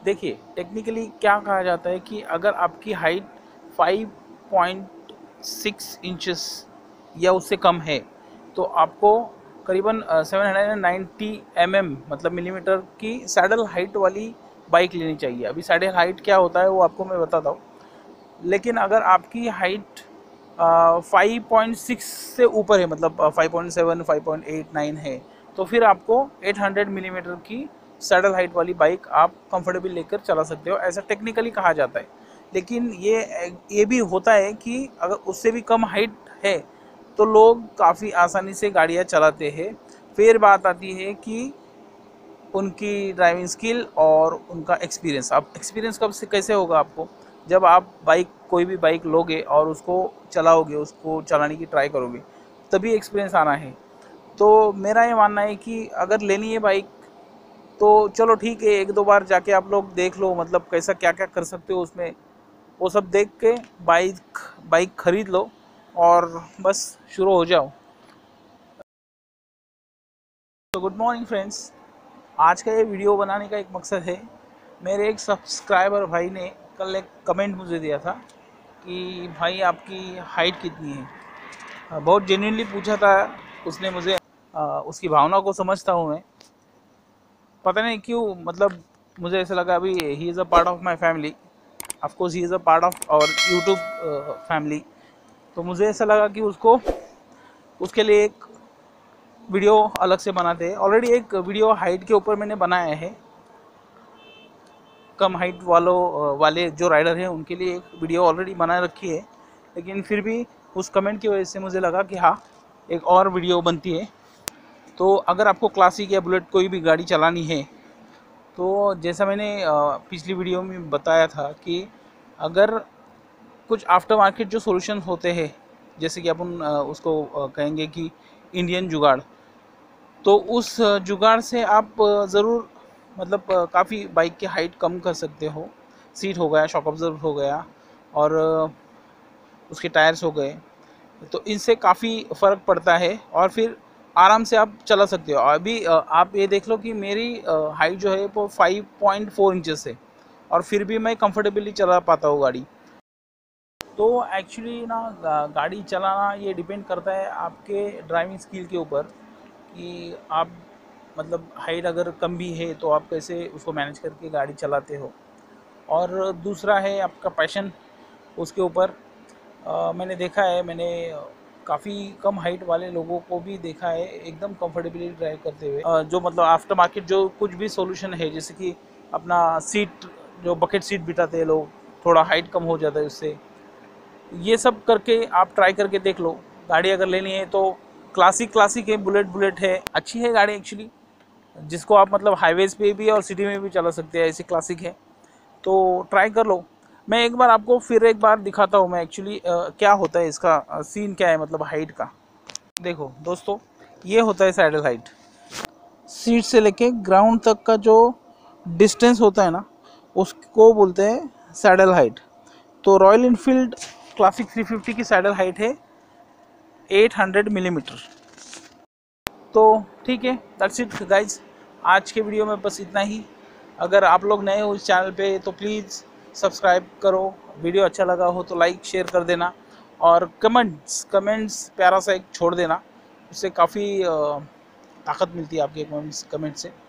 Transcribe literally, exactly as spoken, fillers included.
देखिए टेक्निकली क्या कहा जाता है कि अगर आपकी height five point six inches या उससे कम है तो आपको करीबन seven hundred ninety M M मतलब मिलीमीटर की सैडल हाइट वाली बाइक लेनी चाहिए। अभी सैडल हाइट क्या होता है वो आपको मैं बताता हूँ। लेकिन अगर आपकी हाइट फाइव पॉइंट सिक्स से ऊपर है, मतलब five point seven, five point eight, nine है, तो फिर आपको एट हंड्रेड मिलीमीटर की सैडल हाइट वाली बाइक आप कंफर्टेबल लेकर चला सकते हो, ऐसा टेक्निकली कहा जाता है। लेकिन ये ये भी होता है कि अगर उससे भी कम हाइट है तो लोग काफ़ी आसानी से गाड़ियाँ चलाते हैं। फिर बात आती है कि उनकी ड्राइविंग स्किल और उनका एक्सपीरियंस। अब एक्सपीरियंस कब से कैसे होगा आपको, जब आप बाइक कोई भी बाइक लोगे और उसको चलाओगे, उसको चलाने की ट्राई करोगे, तभी एक्सपीरियंस आना है। तो मेरा ये मानना है कि अगर लेनी है बाइक तो चलो ठीक है, एक दो बार जाके आप लोग देख लो, मतलब कैसा क्या क्या कर सकते हो उसमें, वो सब देख के बाइक बाइक खरीद लो और बस शुरू हो जाओ। तो गुड मॉर्निंग फ्रेंड्स, आज का ये वीडियो बनाने का एक मकसद है। मेरे एक सब्सक्राइबर भाई ने कल एक कमेंट मुझे दिया था कि भाई आपकी हाइट कितनी है। बहुत जेन्युइनली पूछा था उसने मुझे। उसकी भावना को समझता हूँ मैं, पता नहीं क्यों, मतलब मुझे ऐसा लगा अभी he is a part of my family, of course he is a part of our YouTube family. तो मुझे ऐसा लगा कि उसको उसके लिए एक वीडियो अलग से बनाते हैं। ऑलरेडी एक वीडियो हाइट के ऊपर मैंने बनाया है, कम हाइट वालों वाले जो राइडर हैं उनके लिए एक वीडियो ऑलरेडी बना रखी है। लेकिन फिर भी उस कमेंट की वजह से मुझे लगा कि हाँ, एक और वीडियो बनती है। तो अगर आपको क्लासिक या बुलेट कोई भी गाड़ी चलानी है तो जैसा मैंने पिछली वीडियो में बताया था कि अगर कुछ आफ्टर मार्केट जो सॉल्यूशन होते हैं, जैसे कि अपन उसको कहेंगे कि इंडियन जुगाड़, तो उस जुगाड़ से आप ज़रूर मतलब काफ़ी बाइक की हाइट कम कर सकते हो। सीट हो गया, शॉक ऑब्जर्वर हो गया और उसके टायर्स हो गए, तो इनसे काफ़ी फ़र्क पड़ता है और फिर आराम से आप चला सकते हो। अभी आप ये देख लो कि मेरी हाइट जो है वो फाइव पॉइंट फोर इंचेस है और फिर भी मैं कंफर्टेबली चला पाता हूँ गाड़ी। तो एक्चुअली ना गाड़ी चलाना ये डिपेंड करता है आपके ड्राइविंग स्किल के ऊपर कि आप मतलब हाइट अगर कम भी है तो आप कैसे उसको मैनेज करके गाड़ी चलाते हो। और दूसरा है आपका पैशन, उसके ऊपर आ, मैंने देखा है, मैंने काफ़ी कम हाइट वाले लोगों को भी देखा है एकदम कंफर्टेबली ड्राइव करते हुए। आ, जो मतलब आफ्टर मार्केट जो कुछ भी सॉल्यूशन है, जैसे कि अपना सीट, जो बकेट सीट बिठाते हैं लोग, थोड़ा हाइट कम हो जाता है उससे, ये सब करके आप ट्राई करके देख लो। गाड़ी अगर लेनी है तो क्लासिक क्लासिक है, बुलेट बुलेट है, अच्छी है गाड़ी एक्चुअली, जिसको आप मतलब हाईवेज़ पे भी और सिटी में भी चला सकते हैं, ऐसी क्लासिक है। तो ट्राई कर लो। मैं एक बार आपको फिर एक बार दिखाता हूँ मैं एक्चुअली क्या होता है, इसका सीन क्या है मतलब हाइट का। देखो दोस्तों, ये होता है सैडल हाइट। सीट से लेके ग्राउंड तक का जो डिस्टेंस होता है ना, उसको बोलते हैं सैडल हाइट। तो Royal Enfield Classic three fifty की सैडल हाइट है एट हंड्रेड मिलीमीटर। तो ठीक है, दैट्स इट गाइज, आज के वीडियो में बस इतना ही। अगर आप लोग नए हो इस चैनल पे तो प्लीज़ सब्सक्राइब करो। वीडियो अच्छा लगा हो तो लाइक शेयर कर देना और कमेंट्स कमेंट्स प्यारा सा एक छोड़ देना, उससे काफ़ी ताकत मिलती है आपके कमेंट्स कमेंट से।